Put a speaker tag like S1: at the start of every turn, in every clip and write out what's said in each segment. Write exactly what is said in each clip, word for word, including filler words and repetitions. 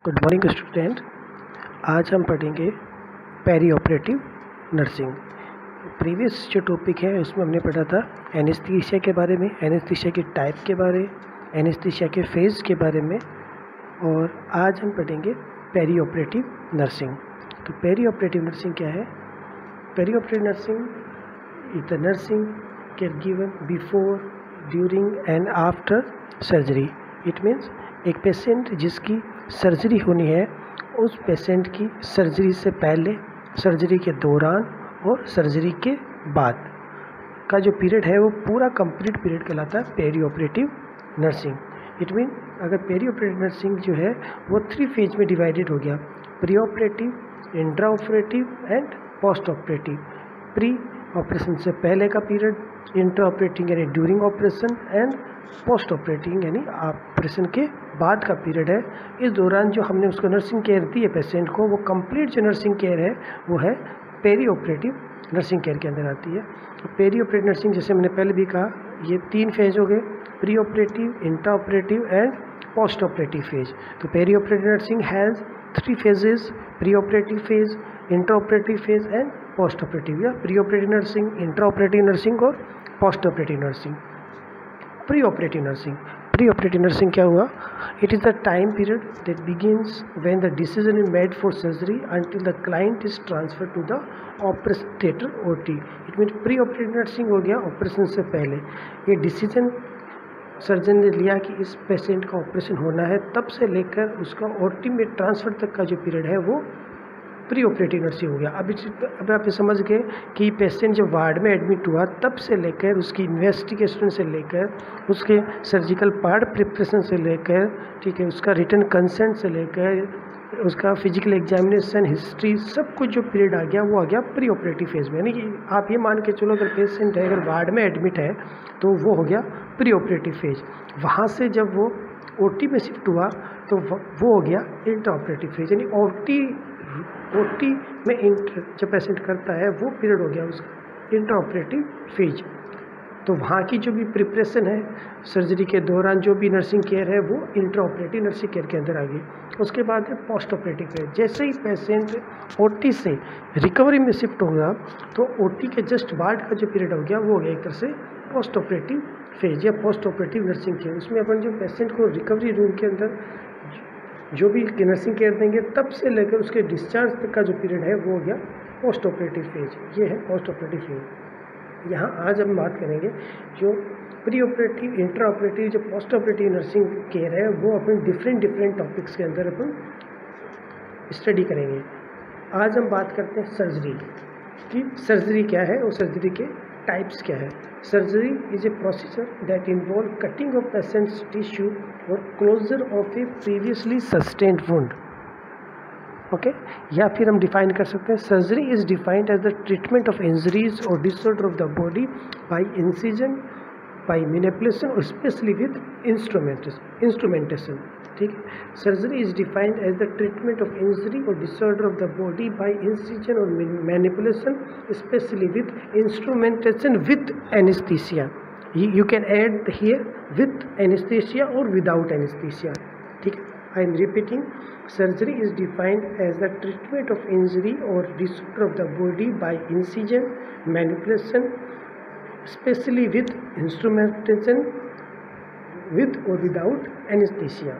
S1: Good morning student. आज हम पढ़ेंगे पेरी ऑपरेटिव नर्सिंग। प्रीवियस जो टॉपिक है उसमें हमने पढ़ा था एनेस्थीसिया के बारे में, एनेस्थीसिया के टाइप के बारे, एनेस्थीसिया के फेज़ के बारे में, और आज हम पढ़ेंगे पेरी ऑपरेटिव नर्सिंग। तो पेरी ऑपरेटिव नर्सिंग क्या है? Peri operative nursing is the nursing care given before, during and after surgery. It means एक पेशेंट जिसकी सर्जरी होनी है उस पेशेंट की सर्जरी से पहले, सर्जरी के दौरान और सर्जरी के बाद का जो पीरियड है वो पूरा कंप्लीट पीरियड कहलाता है peri operative nursing. It mean अगर पेरी ऑपरेटिव नर्सिंग जो है वो थ्री फेज में डिवाइडेड हो गया, pre operative, intra operative and post operative. Pre operation से पहले का पीरियड, इंट्रा ऑपरेटिव यानी during operation, and post operative यानी ऑपरेशन के बाद का पीरियड है। इस दौरान जो हमने उसको नर्सिंग केयर दी है पेशेंट को, वो कंप्लीट जो नर्सिंग केयर है वो है पेरी ऑपरेटिव नर्सिंग केयर के अंदर आती है। तो पेरी ऑपरेटिव नर्सिंग जैसे मैंने पहले भी कहा, ये तीन फेज हो गए, pre operative, intra operative and post operative phase. तो peri operative nursing has three phases, pre operative phase, intra operative phase and post operative, या pre operative nursing, intra operative nursing और post operative nursing. Pre operative nursing, pre operative nursing क्या हुआ? It is the time period that begins when the decision is made for surgery until the client is transfer to the operation theatre OT. It mean pre operative nursing हो गया operation से पहले, ये decision surgeon ने लिया कि इस patient का ऑपरेशन होना है, तब से लेकर उसका ओटी में ट्रांसफ़र तक का जो पीरियड है वो प्री ऑपरेटिव नर्सिंग हो गया। अब इस अब आप ये समझ गए कि पेशेंट जब वार्ड में एडमिट हुआ तब से लेकर उसकी इन्वेस्टिगेशन से लेकर उसके सर्जिकल पार्ट प्रिपरेशन से लेकर, ठीक है, उसका रिटर्न कंसेंट से लेकर उसका फिजिकल एग्जामिनेशन, हिस्ट्री, सब कुछ जो पीरियड आ गया वो आ गया प्री ऑपरेटिव फेज में। यानी कि आप ये मान के चलो अगर पेशेंट है अगर वार्ड में एडमिट है तो वो हो गया प्री ऑपरेटिव फेज। वहाँ से जब वो ओटी में शिफ्ट हुआ तो वो हो गया इंट्रा ऑपरेटिव फेज। यानी ओटी ओटी में इंटर जब पेशेंट करता है वो पीरियड हो गया उसका इंट्रा ऑपरेटिव फेज। तो वहाँ की जो भी प्रिपरेशन है सर्जरी के दौरान, जो भी नर्सिंग केयर है वो इंट्रा ऑपरेटिव नर्सिंग केयर के अंदर आ गई। उसके बाद है पोस्ट ऑपरेटिव फेज। जैसे ही पेशेंट ओटी से रिकवरी में शिफ्ट होगा तो ओटी के जस्ट बाद का जो पीरियड हो गया वो हो गया एक तरह से पोस्ट ऑपरेटिव फेज या पोस्ट ऑपरेटिव नर्सिंग केयर। उसमें अपन जो पेशेंट को रिकवरी रूम के अंदर जो भी नर्सिंग केयर देंगे तब से लेकर उसके डिस्चार्ज तक का जो पीरियड है वो हो गया पोस्ट ऑपरेटिव फेज। ये है पोस्ट ऑपरेटिव फेज। यहाँ आज हम बात करेंगे जो प्री ऑपरेटिव, इंट्रा ऑपरेटिव, जो पोस्ट ऑपरेटिव नर्सिंग केयर है वो अपन डिफरेंट डिफरेंट टॉपिक्स के अंदर अपन स्टडी करेंगे। आज हम बात करते हैं सर्जरी की। सर्जरी क्या है और सर्जरी के टाइप्स क्या है। Surgery is a procedure that involve cutting of patients tissue और closure of a previously sustained wound. Okay, या फिर हम डिफाइन कर सकते हैं surgery is defined as the treatment of injuries और disorder of the body by incision, by manipulation और specially with instrumentation. ठीक है, surgery is defined as the treatment of injury और disorder of the body by incision और manipulation specially with instrumentation with anaesthesia. You can add here with anaesthesia और without anaesthesia. ठीक है, I am repeating, surgery is defined as the treatment of injury or disorder of the body by incision, manipulation, especially with instrumentation, with or without anesthesia.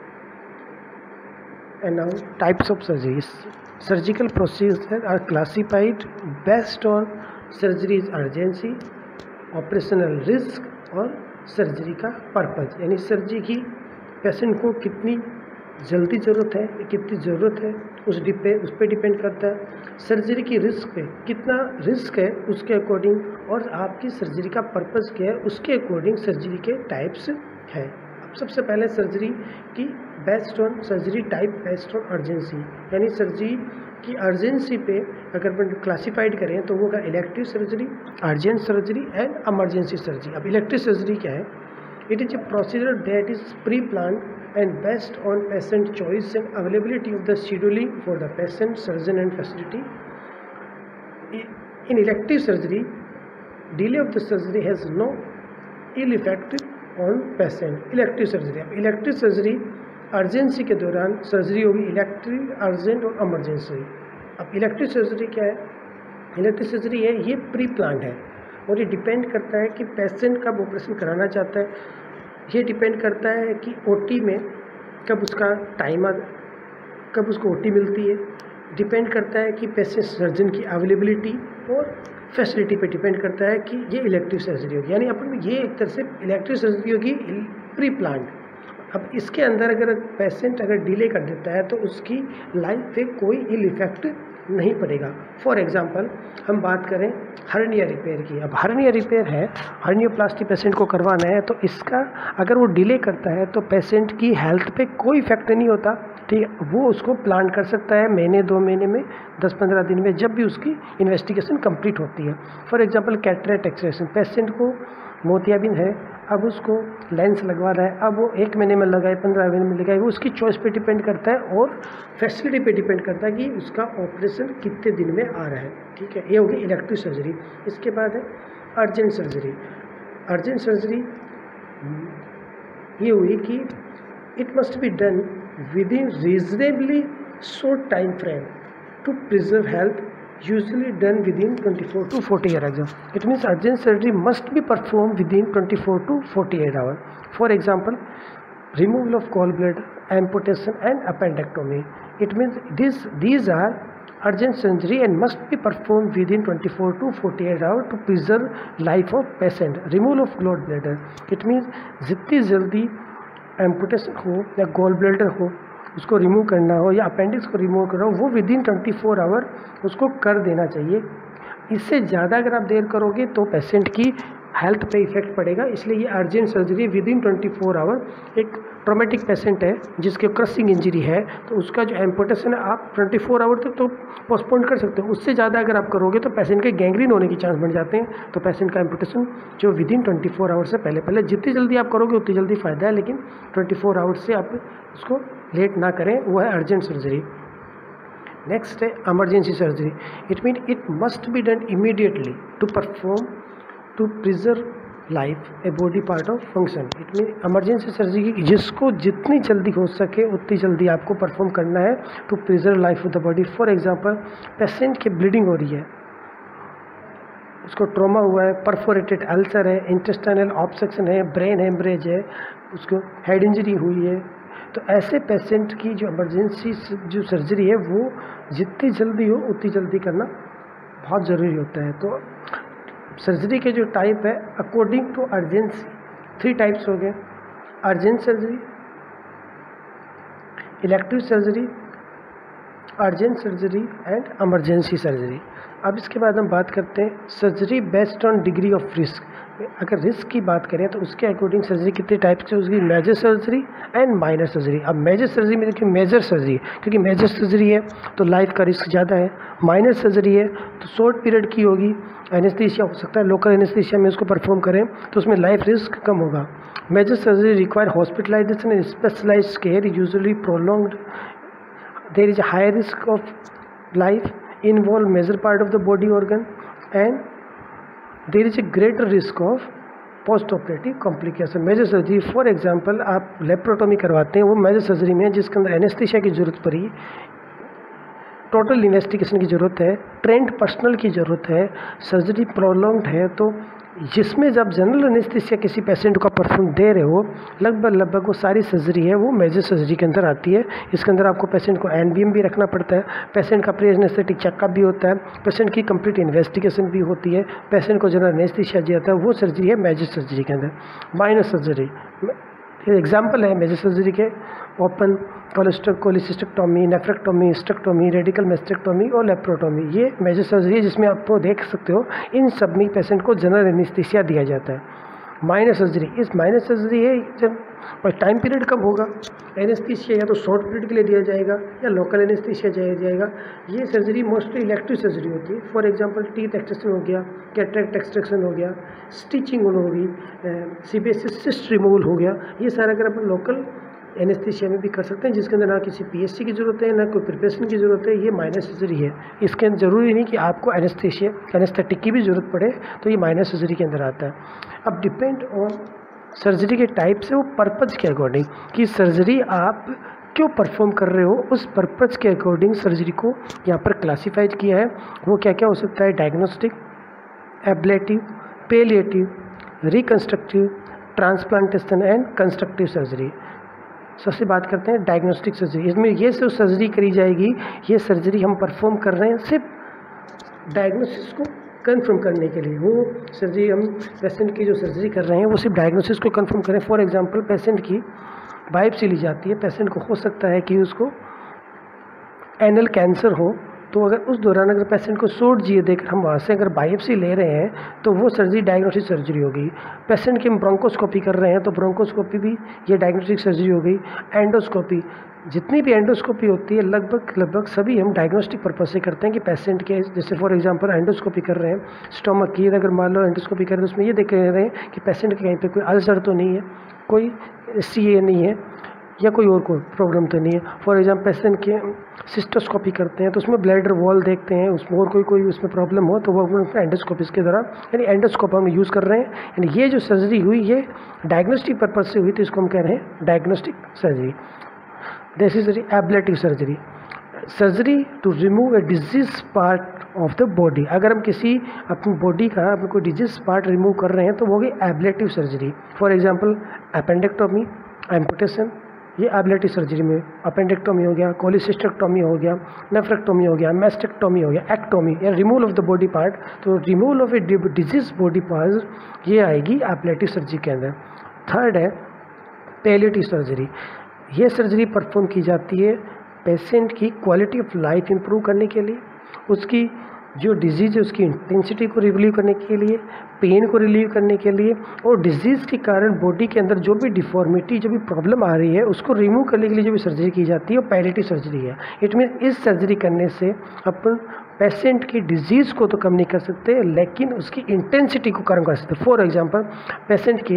S1: And now types of surgeries. Surgical procedures are classified based on surgery's urgency, operational risk और surgery का purpose. यानी surgery की patient को कितनी जल्दी ज़रूरत है, कितनी ज़रूरत है उस डिपे उस पर डिपेंड करता है। सर्जरी की रिस्क पे कितना रिस्क है उसके अकॉर्डिंग, और आपकी सर्जरी का पर्पस क्या है उसके अकॉर्डिंग सर्जरी के टाइप्स है। अब सबसे पहले सर्जरी की based on surgery type based on urgency, यानी सर्जरी की अर्जेंसी पे अगर अपन क्लासिफाइड करें तो वो का elective surgery, urgent surgery and emergency surgery. अब इलेक्टिव सर्जरी क्या है? It is a procedure that is pre-planned and based on patient choice and availability of the scheduling for the patient, surgeon and facility. In elective surgery, delay of the surgery has no ill effect on patient. Elective surgery. Elective surgery urgency के दौरान surgery होगी elective, urgent और emergency. अब elective surgery क्या है? Elective surgery है ये pre plan है और ये डिपेंड करता है कि पेशेंट कब ऑपरेशन कराना चाहता है। ये डिपेंड करता है कि ओटी में कब उसका टाइम आ कब उसको ओटी मिलती है। डिपेंड करता है कि पेशेंट सर्जन की अवेलेबिलिटी और फैसिलिटी पे डिपेंड करता है कि ये इलेक्टिव सर्जरी होगी। यानी अपन ये एक तरह से इलेक्टिव सर्जरी होगी प्री प्लान। अब इसके अंदर अगर पेशेंट अगर डिले कर देता है तो उसकी लाइफ पे कोई इल इफेक्ट नहीं पड़ेगा। फॉर एग्जांपल हम बात करें हर्निया रिपेयर की। अब हर्निया रिपेयर है, हर्नियोप्लास्टी पेशेंट को करवाना है, तो इसका अगर वो डिले करता है तो पेशेंट की हेल्थ पे कोई इफेक्ट नहीं होता। ठीक है, वो उसको प्लान कर सकता है महीने दो महीने में, दस पंद्रह दिन में, जब भी उसकी इन्वेस्टिगेशन कंप्लीट होती है। For example cataract extraction, patient को मोतियाबिंद है, अब उसको लेंस लगवाना है, अब वो एक महीने में लगाए, पंद्रह महीने में लगाए, वो उसकी चॉइस पे डिपेंड करता है और फैसिलिटी पे डिपेंड करता है कि उसका ऑपरेशन कितने दिन में आ रहा है। ठीक है, ये होगी इलेक्टिव सर्जरी। इसके बाद है अर्जेंट सर्जरी। अर्जेंट सर्जरी ये हुई कि it must be done with in reasonably short time frame to preserve health, usually done within twenty-four to forty-eight hours. It means urgent surgery must be performed within twenty-four to forty-eight hours. For example, removal of gallbladder, amputation and appendectomy. It means this these are urgent surgery and must be performed within twenty-four to forty-eight hours to preserve life of patient. Removal of gallbladder. It means जितनी जल्दी amputation हो या gallbladder हो उसको remove करना हो या appendix को रिमूव करना हो, वो within twenty four hour उसको कर देना चाहिए। इससे ज़्यादा अगर आप देर करोगे तो पेशेंट की हेल्थ पे इफेक्ट पड़ेगा। इसलिए ये urgent surgery within twenty four hour. एक ट्रोमेटिक पेशेंट है जिसके क्रशिंग इंजरी है तो उसका जो एम्पुटेशन है आप ट्वेंटी फोर आवर तक तो पोस्टपोन कर सकते हो। उससे ज़्यादा अगर आप करोगे तो पेशेंट के गैंग्रीन होने की चांस बढ़ जाते हैं। तो पेशेंट का एम्पुटेशन जो within twenty four hour से पहले पहले जितनी जल्दी आप करोगे उतनी जल्दी फ़ायदा है, लेकिन ट्वेंटी फोर आवर से आप उसको लेट ना करें, वो है अर्जेंट सर्जरी। नेक्स्ट है emergency surgery. It mean it must be done immediately to perform to preserve life a body part of function. It mean emergency surgery जिसको जितनी जल्दी हो सके उतनी जल्दी आपको परफॉर्म करना है to preserve life of the body. For example patient की ब्लीडिंग हो रही है, उसको ट्रॉमा हुआ है, परफोरेटेड अल्सर है, इंटेस्टाइनल ऑब्स्ट्रक्शन है, ब्रेन हेमरेज है, उसको हेड इंजरी हुई है, तो ऐसे पेशेंट की जो इमरजेंसी जो सर्जरी है वो जितनी जल्दी हो उतनी जल्दी करना बहुत ज़रूरी होता है। तो सर्जरी के जो टाइप है according to urgency, three types हो गए: urgent surgery, elective surgery, urgent surgery and emergency surgery. अब इसके बाद हम बात करते हैं surgery based on degree of risk. अगर रिस्क की बात करें तो उसके अकॉर्डिंग सर्जरी कितने टाइप से उसकी major surgery and minor surgery. अब मेजर सर्जरी में देखिए मेजर सर्जरी, क्योंकि मेजर सर्जरी है तो लाइफ का रिस्क ज़्यादा है। माइनर सर्जरी है तो शॉर्ट पीरियड की होगी, एनेस्थीसिया हो सकता है, लोकल एनेस्थीसिया में उसको परफॉर्म करें तो उसमें लाइफ रिस्क कम होगा। Major surgery require hospitalisation and specialised care, usually prolonged, there is a high risk of life, involve major part of the body organ and there is a greater risk of post operative complication. Major surgery for example आप laparotomy करवाते हैं, वो major surgery में है जिसके अंदर anaesthesia की ज़रूरत पड़ी, टोटल इन्वेस्टिगेशन की ज़रूरत है, ट्रेंड पर्सनल की ज़रूरत है, सर्जरी प्रोलॉन्ग्ड है, तो जिसमें जब जनरल एनेस्थीसिया किसी पेशेंट को परफॉर्म दे रहे हो लगभग लगभग वो सारी सर्जरी है वो मेजर सर्जरी के अंदर आती है। इसके अंदर आपको पेशेंट को एनबीएम भी रखना पड़ता है, पेशेंट का प्री एनेस्थेटिक चेकअप भी होता है, पेशेंट की कंप्लीट इन्वेस्टिगेशन भी होती है, पेशेंट को जनरल एनेस्थीसिया दिया जाता है, वो सर्जरी है मेजर सर्जरी के अंदर। माइनर सर्जरी एग्जाम्पल है मेजर सर्जरी के ओपन कोलिसिस्टेक्टोमी, नेफ्रेक्टोमी, स्टेक्टोमी, रेडिकल मेस्टेक्टोमी और लेप्रोटोमी। ये मेजर सर्जरी है जिसमें आपको देख सकते हो इन सब में पेशेंट को जनरल एनेस्थीसिया दिया जाता है। माइनर सर्जरी, इस माइनर सर्जरी है जब और टाइम पीरियड कब होगा, एनेस्थीसिया या तो शॉर्ट पीरियड के लिए दिया जाएगा या लोकल एनेस्थीसिया दिया जाएगा। ये सर्जरी मोस्टली इलेक्टिव सर्जरी होती है। फॉर एग्जांपल टीथ एक्सट्रैक्शन हो गया, कैटरेक्ट एक्सट्रैक्शन हो गया, स्टिचिंग होगी, सीबेसिस सिस्ट रिमूवल हो गया, ये सारा अगर अपन लोकल एनेस्थीसिया में भी कर सकते हैं जिसके अंदर ना किसी पीएससी की ज़रूरत है ना कोई प्रिपरेशन की ज़रूरत है। ये माइनर सर्जरी है, इसके अंदर ज़रूरी नहीं कि आपको एनेस्थीसिया एनेस्थेटिक की भी ज़रूरत पड़े, तो ये माइनर सर्जरी के अंदर आता है। अब डिपेंड ऑन सर्जरी के टाइप्स है वो पर्पज़ के अकॉर्डिंग, कि सर्जरी आप क्यों परफॉर्म कर रहे हो उस पर्पज़ के अकॉर्डिंग सर्जरी को यहाँ पर क्लासीफाइड किया है। वो क्या क्या हो सकता है? Diagnostic, ablative, palliative, reconstructive, transplantation and constructive surgery. सबसे बात करते हैं डायग्नोस्टिक सर्जरी। इसमें ये जो सर्जरी करी जाएगी, ये सर्जरी हम परफॉर्म कर रहे हैं सिर्फ डायग्नोसिस को कंफर्म करने के लिए। वो सर्जरी हम पेशेंट की जो सर्जरी कर रहे हैं वो सिर्फ डायग्नोसिस को कंफर्म करें। फॉर एग्जांपल पेशेंट की बायोप्सी ली जाती है, पेशेंट को हो सकता है कि उसको एनल कैंसर हो, तो अगर उस दौरान अगर पेशेंट को शॉर्ट जी देकर हम वहाँ से अगर बायोप्सी ले रहे हैं तो वो सर्जरी डायग्नोस्टिक सर्जरी होगी। पेशेंट की हम ब्रोंकोस्कोपी कर रहे हैं तो ब्रोंकोस्कोपी भी ये डायग्नोस्टिक सर्जरी हो गई। एंडोस्कोपी, जितनी भी एंडोस्कोपी होती है लगभग लगभग सभी हम डायग्नोस्टिक पर्पज से करते हैं कि पेशेंट के, जैसे फॉर एग्जांपल एंडोस्कोपी कर रहे हैं स्टोमक की, अगर मान लो एंडोस्कोपी कर रहे हैं तो उसमें ये देख रहे हैं कि पेशेंट के कहीं पे कोई अल्सर तो नहीं है, कोई सी ए नहीं है, या कोई और कोई प्रॉब्लम तो नहीं है। फॉर एग्जाम्पल पेशेंट के सिस्टोस्कोपी करते हैं तो उसमें ब्लैडर वॉल देखते हैं, उसमें और कोई कोई उसमें प्रॉब्लम हो तो वो अपने एंडोस्कोपी के दौरान, यानी एंडोस्कोप हम यूज़ कर रहे हैं। यानी ये जो सर्जरी हुई ये डायग्नोस्टिक पर्पज से हुई तो इसको हम कह रहे हैं diagnostic surgery. This is ablative surgery, surgery to remove a disease part of the body. अगर हम किसी अपनी बॉडी का अपने कोई डिजीज पार्ट रिमूव कर रहे हैं तो वो होगी ablative surgery. For example appendectomy, amputation, ये एब्लेटिव सर्जरी में अपेंडेक्टोमी हो गया, कोलिसिस्टेक्टोमी हो गया, नेफ्रेक्टोमी हो गया, मेस्टेक्टोमी हो गया, एक्टोमी या removal of the body part. तो removal of a disease body part ये आएगी एब्लेटिव सर्जरी के अंदर। थर्ड है पैलिएटिव सर्जरी। ये सर्जरी परफॉर्म की जाती है पेशेंट की क्वालिटी ऑफ लाइफ इंप्रूव करने के लिए, उसकी जो डिजीज़ है उसकी इंटेंसिटी को रिलीव करने के लिए, पेन को रिलीव करने के लिए, और डिजीज़ के कारण बॉडी के अंदर जो भी डिफॉर्मिटी जो भी प्रॉब्लम आ रही है उसको रिमूव करने के लिए जो भी सर्जरी की जाती है वो पैलिएटिव सर्जरी है। इट मीन इस सर्जरी करने से अपन पेशेंट की डिजीज़ को तो कम नहीं कर सकते लेकिन उसकी इंटेंसिटी को कम कर सकते। फॉर एग्जांपल पेशेंट के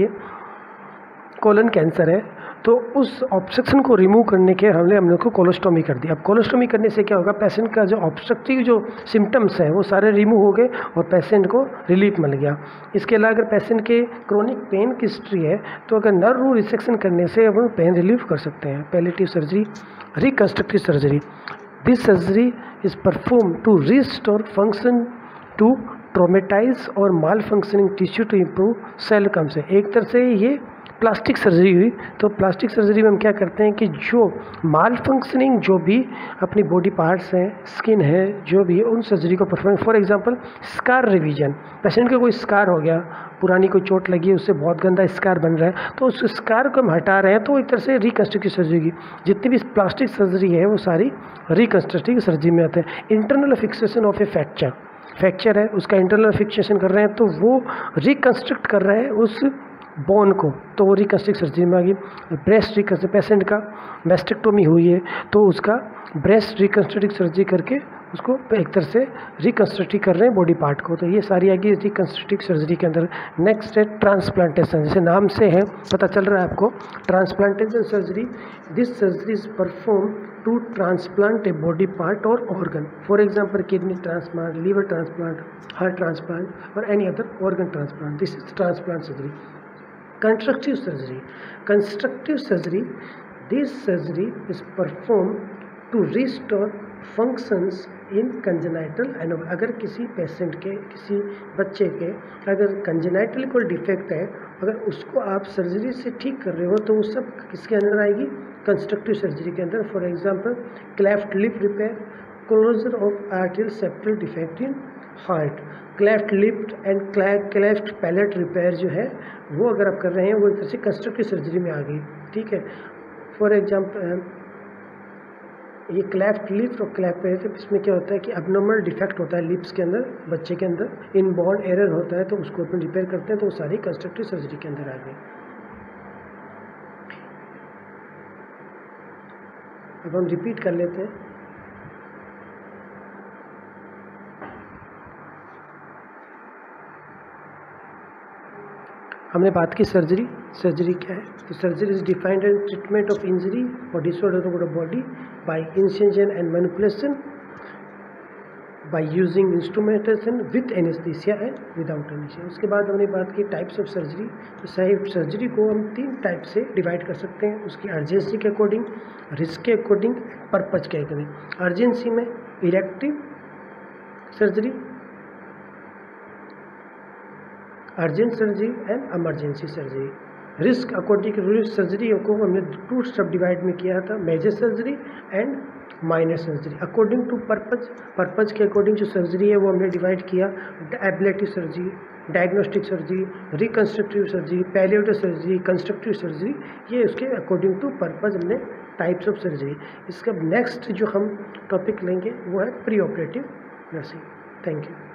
S1: कोलन कैंसर है तो उस ऑब्स्ट्रक्शन को रिमूव करने के हमने हम लोग को कोलोस्टोमी कर दी। अब कोलोस्टोमी करने से क्या होगा, पेशेंट का जो ऑब्स्ट्रक्टिव जो सिम्टम्स हैं वो सारे रिमूव हो गए और पेशेंट को रिलीफ मिल गया। इसके अलावा अगर पेशेंट के क्रोनिक पेन की हिस्ट्री है तो अगर नर्व रूट रिसेक्शन करने से हम पेन रिलीफ कर सकते हैं। Palliative surgery, reconstructive surgery, this surgery is perform to restore function to traumatise और malfunctioning tissue to improve सेल कम से। एक तरह से ये प्लास्टिक सर्जरी हुई। तो प्लास्टिक सर्जरी में हम क्या करते हैं कि जो माल फंक्शनिंग जो भी अपनी बॉडी पार्ट्स हैं, स्किन है, जो भी है उन सर्जरी को perform. For example scar revision, patient का कोई स्कार हो गया, पुरानी कोई चोट लगी है, उससे बहुत गंदा स्कार बन रहा है तो उस स्कार को हम हटा रहे हैं तो एक तरह से रिकंस्ट्रक्टिव सर्जरी की। जितनी भी प्लास्टिक सर्जरी है वो सारी रिकंस्ट्रक्टिव सर्जरी में आते हैं। Internal fixation of a fracture, fracture है उसका इंटरनल फिक्सेशन कर रहे हैं तो वो रिकंस्ट्रक्ट कर रहे हैं उस बोन को, तो वो रिकंस्ट्रक्टिव सर्जरी में आ गई। ब्रेस्ट रिकंस्ट्रक्ट, पेशेंट का मेस्टेक्टोमी हुई है तो उसका ब्रेस्ट रिकंस्ट्रक्टिव सर्जरी करके उसको एक तरह से रिकंस्ट्रक्टिव कर रहे हैं बॉडी पार्ट को। तो ये सारी आ गई रिकंस्ट्रक्टिव सर्जरी के अंदर। नेक्स्ट है ट्रांसप्लांटेशन, जैसे नाम से है पता चल रहा है आपको, transplantation surgery. This surgery is perform to transplant a body part और organ. For example kidney transplant, liver transplant, heart transplant और any other organ transplant. This is transplant surgery. Constructive surgery. Constructive surgery. This surgery is performed to restore functions in congenital anomaly. अगर किसी patient के, किसी बच्चे के अगर congenital कोई defect है, अगर उसको आप सर्जरी से ठीक कर रहे हो तो वो सब किसके अंदर आएगी, कंस्ट्रक्टिव सर्जरी के अंदर। For example cleft lip repair, closure of atrial septal defect in heart, cleft lip and cleft palate repair जो है वो अगर आप कर रहे हैं वो एक तरह से कंस्ट्रक्टिव सर्जरी में आ गई। ठीक है। फॉर एग्जांपल ये क्लेफ्ट लिप और क्लेफ्ट पैलेट, इसमें क्या होता है कि अबनॉर्मल डिफेक्ट होता है लिप्स के अंदर, बच्चे के अंदर इनबॉर्न एरर होता है तो उसको अपन रिपेयर करते हैं तो वो सारी कंस्ट्रक्टिव सर्जरी के अंदर आ गई। अब हम रिपीट कर लेते हैं। हमने बात की सर्जरी, सर्जरी क्या है, तो surgery is defined and treatment of injury और disorder of the body by incision and manipulation by using instrumentation with anaesthesia and without anaesthesia. उसके बाद हमने बात की टाइप्स ऑफ सर्जरी। तो सर्जरी को हम तीन टाइप से डिवाइड कर सकते हैं, उसकी अर्जेंसी के अकॉर्डिंग, रिस्क के अकॉर्डिंग, पर्पज के अकॉर्डिंग। अर्जेंसी में elective surgery, urgent surgery and emergency surgery. Risk according risk surgery को हमने टू सब डिवाइड में किया था, major surgery and minor surgery. According to purpose, purpose के अकॉर्डिंग जो सर्जरी है वो हमने डिवाइड किया, ablative surgery, diagnostic surgery, reconstructive surgery, palliative surgery, constructive surgery. ये उसके अकॉर्डिंग टू पर्पज हमने टाइप्स ऑफ सर्जरी। इसका नेक्स्ट जो हम टॉपिक लेंगे वो है pre operative nursing. Thank you.